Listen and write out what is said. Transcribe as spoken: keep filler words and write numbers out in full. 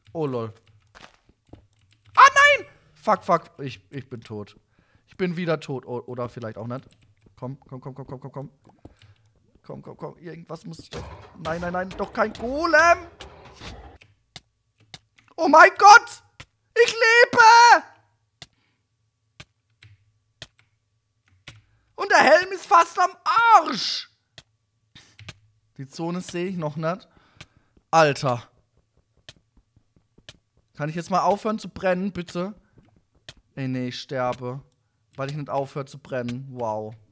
Oh, lol. Ah, nein! Fuck, fuck. Ich, ich bin tot. Ich bin wieder tot. O oder vielleicht auch nicht. Komm, komm, komm, komm, komm, komm, komm. Komm, komm, komm. Irgendwas muss ich doch. Nein, nein, nein. Doch kein Golem. Oh mein Gott! Ich lebe! Und der Helm ist fast am Arsch. Die Zone sehe ich noch nicht. Alter. Kann ich jetzt mal aufhören zu brennen, bitte? Ey, nee, ich sterbe. Weil ich nicht aufhöre zu brennen. Wow.